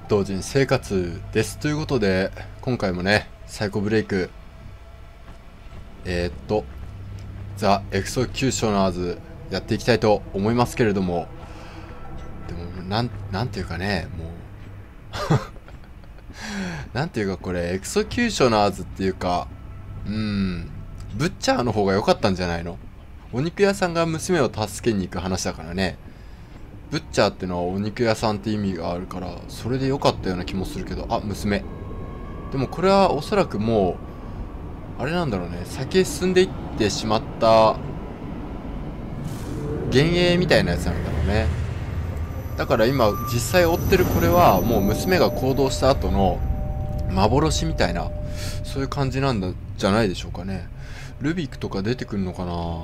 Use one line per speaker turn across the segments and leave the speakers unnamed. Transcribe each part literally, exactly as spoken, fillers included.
同人生活です。ということで、今回もね、サイコブレイク、えー、っと、ザ・エクソキューショナーズやっていきたいと思いますけれども、でも、なん、なんていうかね、もう、なんていうかこれ、エクソキューショナーズっていうか、うーん、ブッチャーの方が良かったんじゃないの？お肉屋さんが娘を助けに行く話だからね。ブッチャーってのはお肉屋さんって意味があるから、それで良かったような気もするけど、あ、娘。でもこれはおそらくもう、あれなんだろうね、先へ進んでいってしまった幻影みたいなやつなんだろうね。だから今実際追ってるこれはもう娘が行動した後の幻みたいな、そういう感じなんだじゃないでしょうかね。ルビックとか出てくるのかな。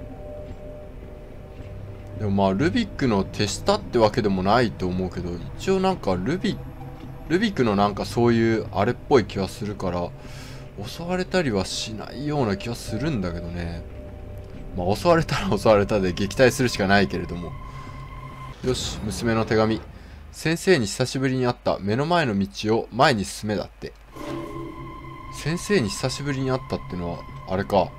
でもまあルビックの手下ってわけでもないと思うけど、一応なんかルビルビックのなんかそういうあれっぽい気はするから、襲われたりはしないような気はするんだけどね。まあ襲われたら襲われたで撃退するしかないけれども。よし、娘の手紙。先生に久しぶりに会った。目の前の道を前に進めだって。先生に久しぶりに会ったってのはあれか、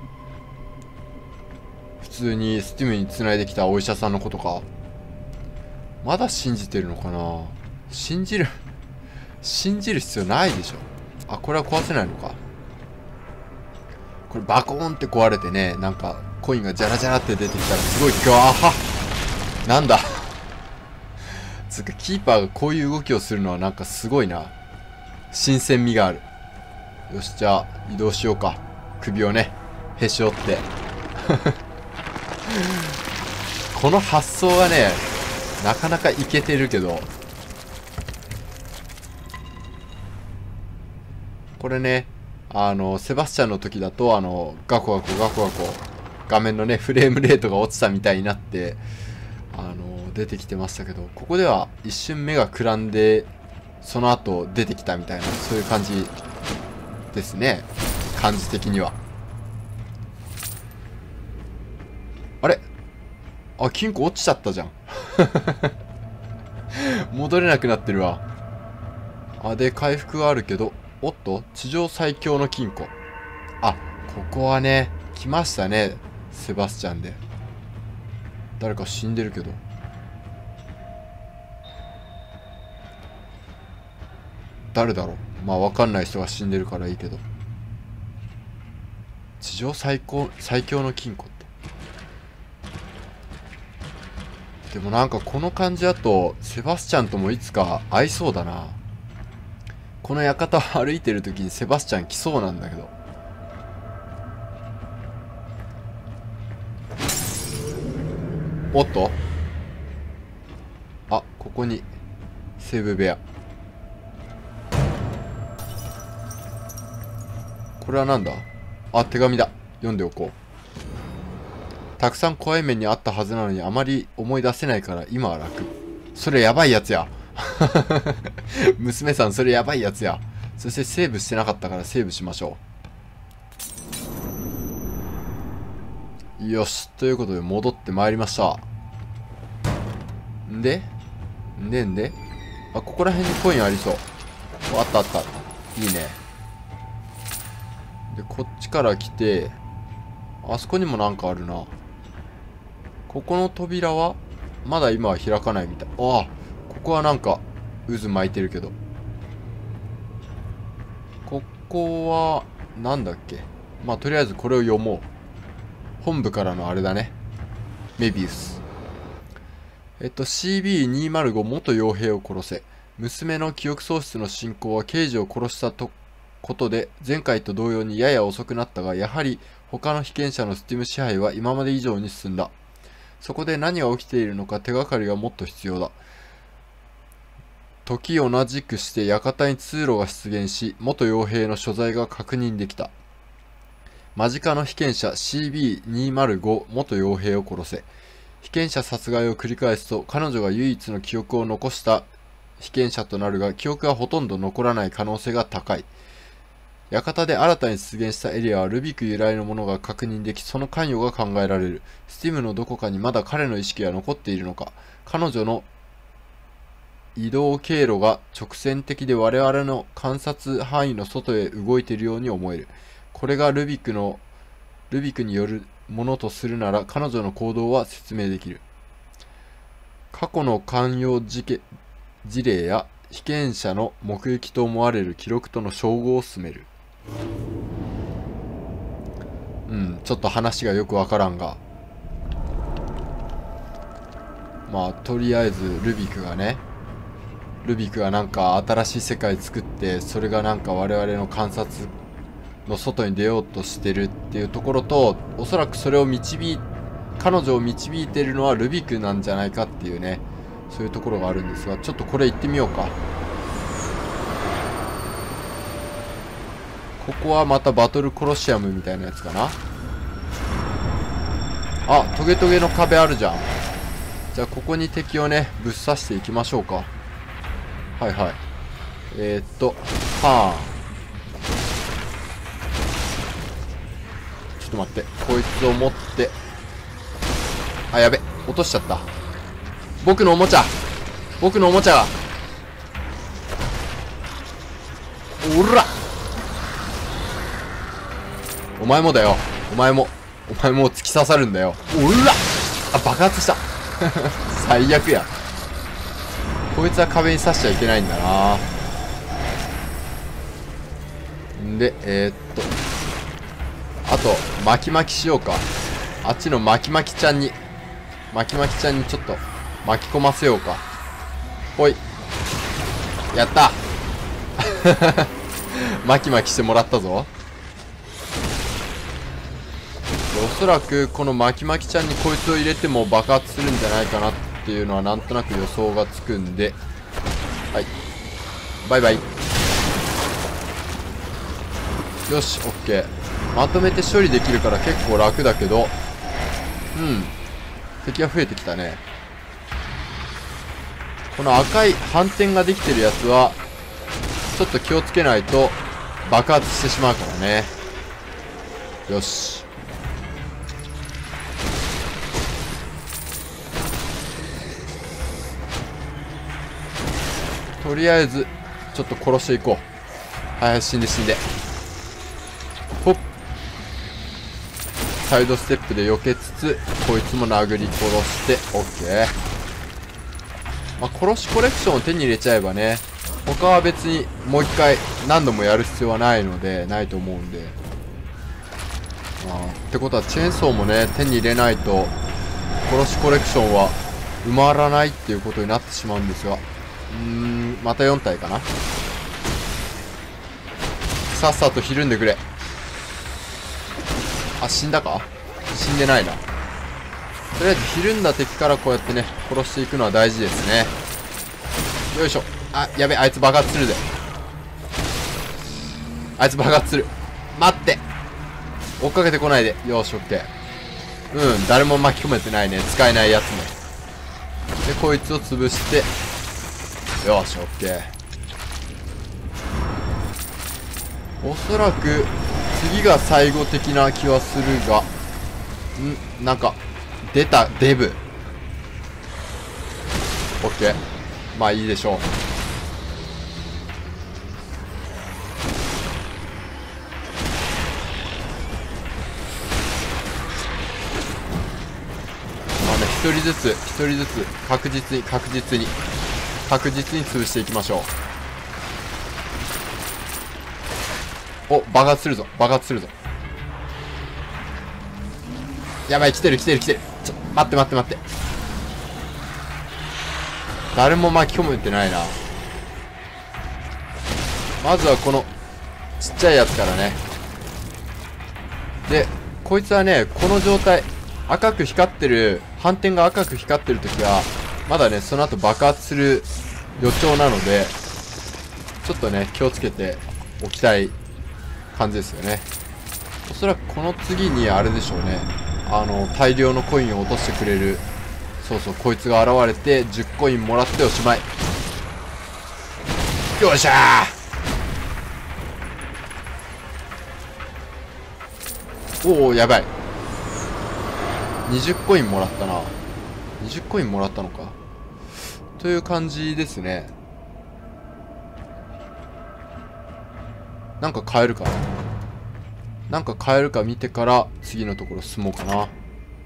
普通にスティムに繋いできたお医者さんのことか。まだ信じてるのかな。信じる信じる必要ないでしょ。あ、これは壊せないのか。これバコーンって壊れてね、なんかコインがジャラジャラって出てきたらすごいガーハなんだつうかキーパーがこういう動きをするのはなんかすごいな。新鮮味がある。よし、じゃあ移動しようか。首をねへし折ってこの発想はねなかなかイケてるけど、これね、あのセバスチャンの時だとあのガコガコガコガコ画面のねフレームレートが落ちたみたいになってあの出てきてましたけど、ここでは一瞬目がくらんでその後出てきたみたいな、そういう感じですね、感じ的には。あれ、あ、金庫落ちちゃったじゃん戻れなくなってるわ。あ、で回復はあるけど、おっと地上最強の金庫。あ、ここはね来ましたね、セバスチャンで。誰か死んでるけど、誰だろう。まあ分かんない人が死んでるからいいけど、地上最高最強の金庫って。でもなんかこの感じだとセバスチャンともいつか会いそうだな。この館を歩いてる時にセバスチャン来そうなんだけど。おっと、あ、ここにセーブ部屋。これはなんだ。あ、手紙だ。読んでおこう。たくさん怖い目にあったはずなのにあまり思い出せないから今は楽。それやばいやつや娘さんそれやばいやつや。そしてセーブしてなかったからセーブしましょう。よし、ということで戻ってまいりました。んでんでんであ、ここら辺にコインありそう。あったあった、いいね。でこっちから来て、あそこにもなんかあるな。ここの扉はまだ今は開かないみたい。ああ、ここはなんか渦巻いてるけど、ここはなんだっけ。まあとりあえずこれを読もう。本部からのあれだね、メビウス。えっと シービーにひゃくご 元傭兵を殺せ。娘の記憶喪失の進行は刑事を殺したとことで前回と同様にやや遅くなったが、やはり他の被験者のスティム支配は今まで以上に進んだ。そこで何が起きているのか手がかりがもっと必要だ。時同じくして館に通路が出現し、元傭兵の所在が確認できた。間近の被験者 シービーにひゃくご 元傭兵を殺せ。被験者殺害を繰り返すと彼女が唯一の記憶を残した被験者となるが、記憶がほとんど残らない可能性が高い。館で新たに出現したエリアはルビック由来のものが確認でき、その関与が考えられる。スティムのどこかにまだ彼の意識が残っているのか。彼女の移動経路が直線的で我々の観察範囲の外へ動いているように思える。これがルビックの、ルビックによるものとするなら彼女の行動は説明できる。過去の関与事件事例や被験者の目撃と思われる記録との照合を進める。うん、ちょっと話がよくわからんが。まあ、とりあえずルビックがね、ルビックがなんか新しい世界作って、それがなんか我々の観察の外に出ようとしてるっていうところと、おそらくそれを導い、彼女を導いているのはルビックなんじゃないかっていうね、そういうところがあるんですが、ちょっとこれ行ってみようか。ここはまたバトルコロシアムみたいなやつかな。あ、トゲトゲの壁あるじゃん。じゃあここに敵をね、ぶっ刺していきましょうか。はいはい。えー、っと、はーん。ちょっと待って。こいつを持って。あ、やべ。落としちゃった。僕のおもちゃ僕のおもちゃがおらお前もだよ。お前も。お前も突き刺さるんだよ。おらあ、爆発した。最悪や。こいつは壁に刺しちゃいけないんだな。んで、えー、っと。あと、巻き巻きしようか。あっちの巻き巻きちゃんに、巻き巻きちゃんにちょっと巻き込ませようか。ほい。やった巻き巻きしてもらったぞ。おそらくこの巻き巻きちゃんにこいつを入れても爆発するんじゃないかなっていうのはなんとなく予想がつくんで、はい、バイバイ。よし、オッケー。まとめて処理できるから結構楽だけど、うん、敵が増えてきたね。この赤い斑点ができてるやつはちょっと気をつけないと爆発してしまうからね。よし、とりあえずちょっと殺していこう。はいはい、死んで死んで。ほっ、サイドステップで避けつつこいつも殴り殺して OK。 まあ、殺しコレクションを手に入れちゃえばね、他は別にもう一回何度もやる必要はないので、ないと思うんで、まあ、ってことはチェーンソーもね手に入れないと殺しコレクションは埋まらないっていうことになってしまうんですが、うーん、またよん体かな。さっさとひるんでくれ。あ、死んだか？死んでないな。とりあえずひるんだ敵からこうやってね殺していくのは大事ですね。よいしょ。あ、やべ、あいつ爆発するぜ。あいつ爆発する。待って、追っかけてこないで。よし、オッケー。うん、誰も巻き込めてないね。使えないやつね。でこいつを潰して、よし、オッケー。おそらく次が最後的な気はするが、ん、なんか出た。デブ。オッケー、まあいいでしょう。まあね、一人ずつ一人ずつ確実に確実に確実に潰していきましょう。お、爆発するぞ、爆発するぞ。やばい、来てる来てる来てる。ちょ、待って待って待って。誰も巻き込めてないな。まずはこのちっちゃいやつからね。でこいつはね、この状態、赤く光ってる、斑点が赤く光ってる時はまだねその後爆発する予兆なので、ちょっとね気をつけておきたい感じですよね。おそらくこの次にあれでしょうね、あの大量のコインを落としてくれる、そうそう、こいつが現れてじゅっコインもらっておしまい。よっしゃー。おお、やばい。にじゅっコインもらったな。にじゅっコインもらったのか。とという感じですね。なんか変えるかな。なんか変えるか見てから次のところ進もうかな。よ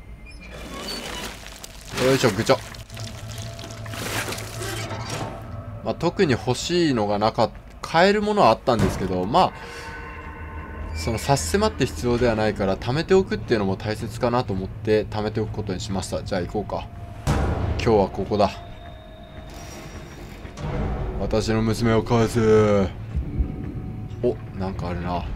いしょ、ぐちょ。まあ、特に欲しいのがなかった。買えるものはあったんですけど、まあその差し迫って必要ではないから貯めておくっていうのも大切かなと思って貯めておくことにしました。じゃあ行こうか。今日はここだ。私の娘を返す。お、なんかあるな。ん、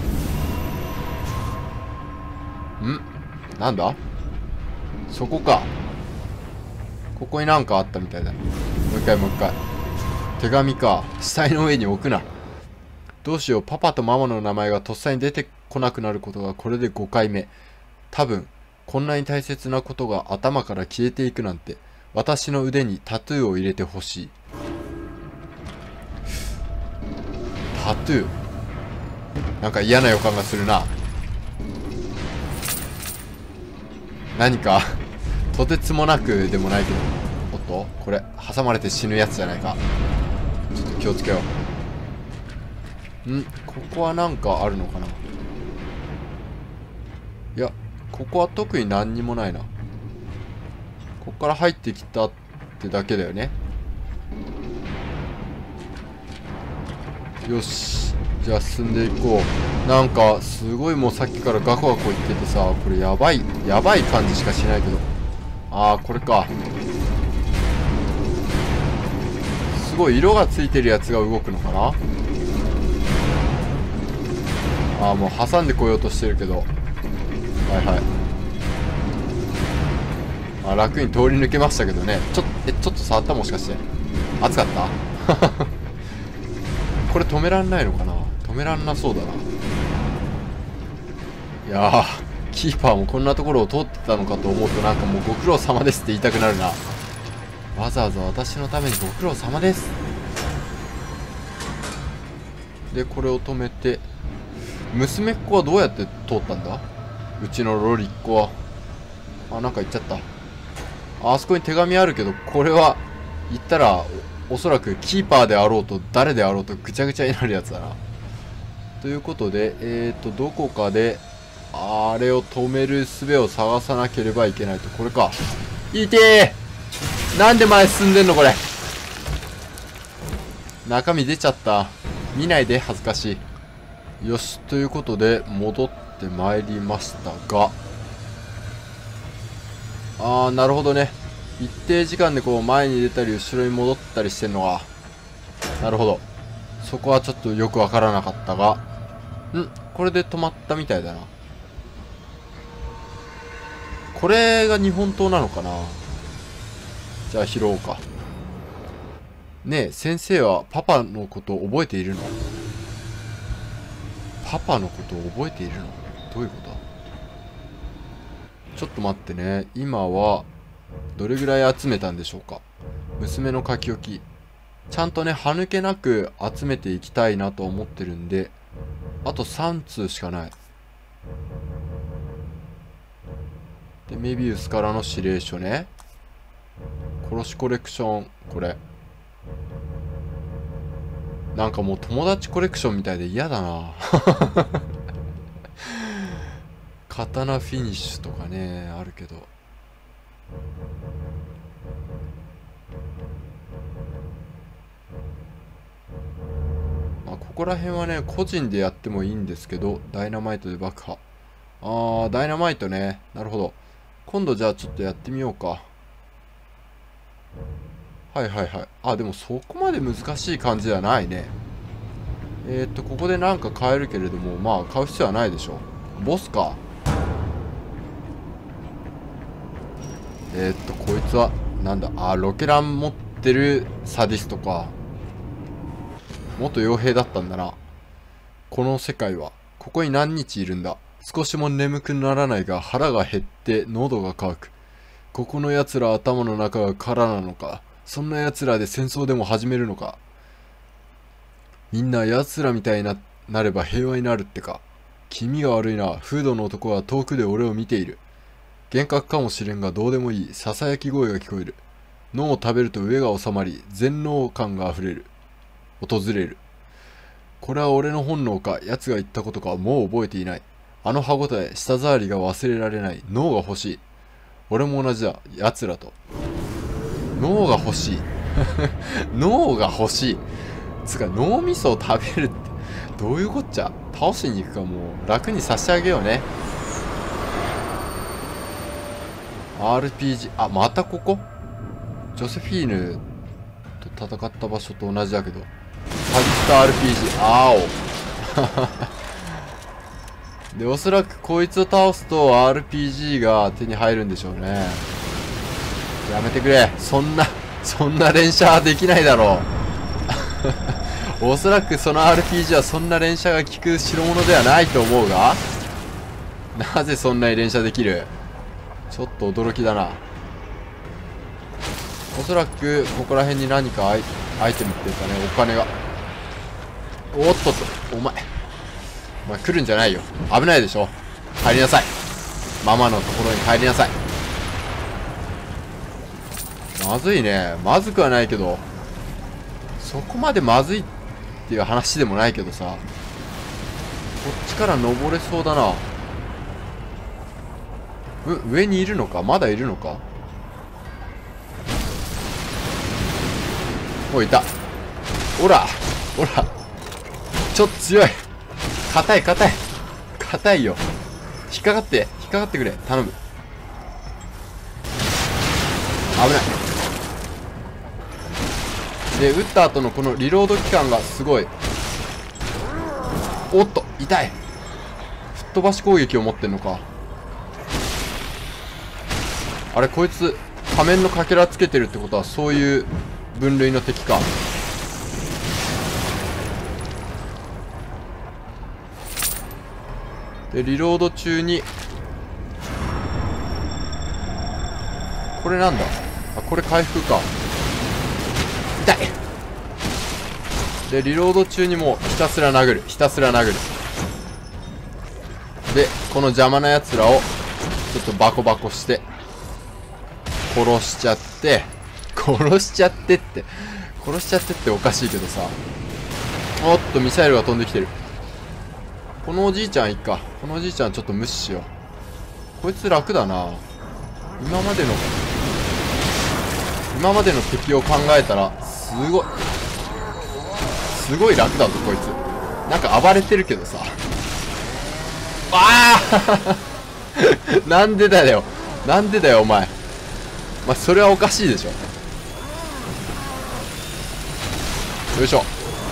なんだ、そこか。ここになんかあったみたいだ。もう一回もう一回。手紙か。死体の上に置くな。どうしよう、パパとママの名前がとっさに出てこなくなることがこれでごかいめ。多分こんなに大切なことが頭から消えていくなんて。私の腕にタトゥーを入れてほしい。タトゥー、なんか嫌な予感がするな。何かとてつもなくでもないけど。おっと、これ挟まれて死ぬやつじゃないか。ちょっと気をつけよう。ん、ここはなんかあるのかな。いや、ここは特に何にもないな。ここから入ってきたってだけだよね。よし、じゃあ進んでいこう。なんかすごいもうさっきからガコガコ言っててさ、これやばいやばい感じしかしないけど。ああ、これか。すごい色がついてるやつが動くのかな。ああ、もう挟んでこようとしてるけど。はいはい。あ、楽に通り抜けましたけどね。ちょっと、え、ちょっと触った、もしかして。熱かったこれ止めらんないのかな。止めらんなそうだな。いやー、キーパーもこんなところを通ってたのかと思うと、なんかもうご苦労様ですって言いたくなるな。わざわざ私のためにご苦労様です。で、これを止めて、娘っ子はどうやって通ったんだ。うちのロリっ子は。あ、なんか言っちゃった。あそこに手紙あるけど、これは言ったら お, おそらくキーパーであろうと誰であろうとぐちゃぐちゃになるやつだな。ということで、えーとどこかであれを止める術を探さなければいけないと。これか。いてー、なんで前進んでんのこれ。中身出ちゃった。見ないで、恥ずかしい。よし、ということで戻ってまいりましたが、あー、なるほどね。一定時間でこう前に出たり後ろに戻ったりしてんのが、なるほど。そこはちょっとよくわからなかったが、ん、これで止まったみたいだな。これが日本刀なのかな。じゃあ拾おうか。ねえ、先生はパパのことを覚えているの？パパのことを覚えているの？どういうことだ？ちょっと待ってね。今はどれぐらい集めたんでしょうか。娘の書き置き。ちゃんとね、歯抜けなく集めていきたいなと思ってるんで、あとさん通しかない。で、メビウスからの指令書ね。殺しコレクション、これ。なんかもう友達コレクションみたいで嫌だな。刀フィニッシュとかね、あるけど。まあ、ここら辺はね、個人でやってもいいんですけど、ダイナマイトで爆破。あー、ダイナマイトね。なるほど。今度じゃあちょっとやってみようか。はいはいはい。あ、でもそこまで難しい感じではないね。えー、っと、ここでなんか買えるけれども、まあ買う必要はないでしょ。ボスか。えー、っと、こいつは、なんだ、あ、ロケラン持ってるサディストか。元傭兵だったんだな。この世界は、ここに何日いるんだ。少しも眠くならないが腹が減って喉が渇く。ここの奴ら頭の中が空なのか。そんな奴らで戦争でも始めるのか。みんな奴らみたいに な, なれば平和になるってか。気味が悪いな。フードの男は遠くで俺を見ている。幻覚かもしれんがどうでもいい。ささやき声が聞こえる。 脳を食べると飢えが収まり、全能感があふれる。訪れる。これは俺の本能か、奴が言ったことか、もう覚えていない。あの歯ごたえ、舌触りが忘れられない。脳が欲しい。俺も同じだ。奴らと。脳が欲しい。脳が欲しい。つか、脳みそを食べるって、どういうこっちゃ。倒しに行くか、もう、楽にさせてあげようね。アールピージー、あ、またここジョセフィーヌと戦った場所と同じだけど。サギスタ アールピージー、あお。で、おそらくこいつを倒すと アールピージー が手に入るんでしょうね。やめてくれ。そんな、そんな連射はできないだろう。おそらくその アールピージー はそんな連射が効く代物ではないと思うが、なぜそんなに連射できる？ちょっと驚きだな。おそらくここら辺に何かアイ、アイテムっていうかね、お金が。おっとっと、お前お前来るんじゃないよ。危ないでしょ。帰りなさい。ママのところに帰りなさい。まずいね。まずくはないけど、そこまでまずいっていう話でもないけどさ、こっちから登れそうだな。う、上にいるのか？まだいるのか？おい、いた。おらおら、ちょっと強い。硬い硬い硬いよ。引っかかって引っかかってくれ、頼む。危ないで、撃った後のこのリロード期間がすごい。おっと、痛い。吹っ飛ばし攻撃を持ってんのか。あれ、こいつ仮面のかけらつけてるってことはそういう分類の敵か。で、リロード中にこれなんだ。あ、これ回復か。痛い。で、リロード中にもうひたすら殴る、ひたすら殴る。で、この邪魔なやつらをちょっとバコバコして殺しちゃって、殺しちゃってって、殺しちゃってっておかしいけどさ。おっと、ミサイルが飛んできてる。このおじいちゃんいっか。このおじいちゃんちょっと無視しよう。こいつ楽だな。今までの、今までの敵を考えたら、すごい、すごい楽だぞ、こいつ。なんか暴れてるけどさ。ああなんでだよ。なんでだよ、お前。まあ、それはおかしいでしょ。よいしょ。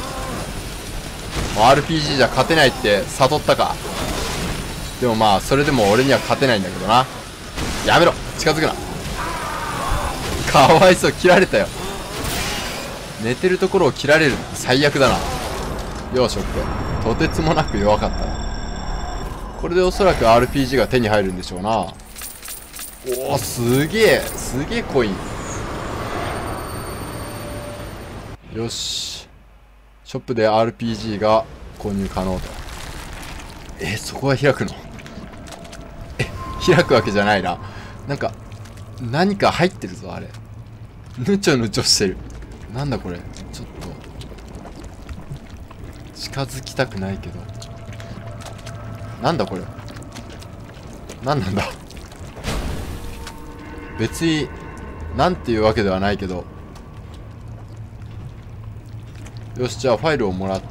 アールピージー じゃ勝てないって悟ったか。でもまあ、それでも俺には勝てないんだけどな。やめろ、近づくな。かわいそう、切られたよ。寝てるところを切られるって最悪だな。よし、オッケー。とてつもなく弱かったな。これでおそらく アールピージー が手に入るんでしょうな。おお、すげえ、すげえコイン。よし。ショップで アールピージー が購入可能と。え、そこは開くの？え、開くわけじゃないな。なんか、何か入ってるぞ、あれ。ぬちょぬちょしてる。なんだこれ。ちょっと、近づきたくないけど。なんだこれ。なんなんだ。別に、なんていうわけではないけど。よし、じゃあファイルをもらって。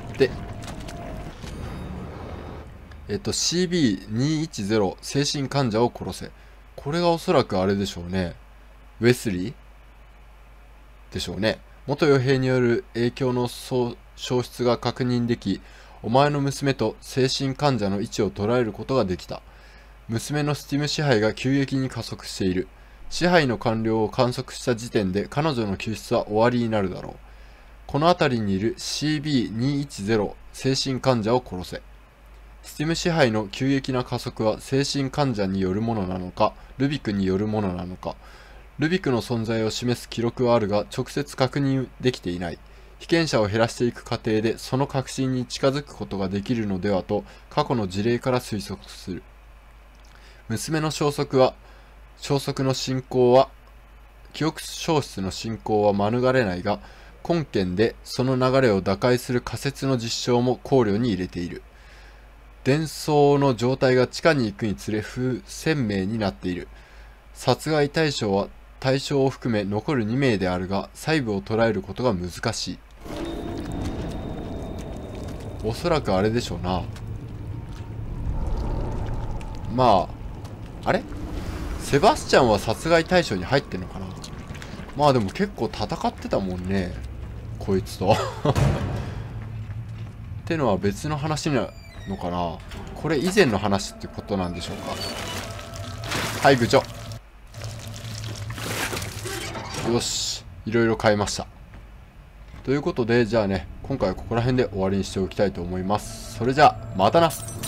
えっと、シービーにひゃくじゅう 精神患者を殺せ。これがおそらくあれでしょうね。ウェスリーでしょうね。元傭兵による影響の消失が確認でき、お前の娘と精神患者の位置を捉えることができた。娘のスティム支配が急激に加速している。支配の完了を観測した時点で彼女の救出は終わりになるだろう。この辺りにいる シービーにひゃくじゅう 精神患者を殺せ。スティム支配の急激な加速は精神患者によるものなのか、ルビクによるものなのか。ルビクの存在を示す記録はあるが、直接確認できていない。被験者を減らしていく過程で、その確信に近づくことができるのではと、過去の事例から推測する。娘の消息は、消息の進行は、 記憶消失の進行は免れないが、本件でその流れを打開する仮説の実証も考慮に入れている。伝送の状態が地下に行くにつれ不鮮明になっている。殺害対象は対象を含め残るに名であるが、細部を捉えることが難しい。おそらくあれでしょうな。まあ、あれセバスチャンは殺害対象に入ってんのかな。まあでも結構戦ってたもんね、こいつと。ってのは別の話なのかな。これ以前の話ってことなんでしょうか。はい、グッジョ。よし、いろいろ変えました。ということで、じゃあね、今回はここら辺で終わりにしておきたいと思います。それじゃあ、またな。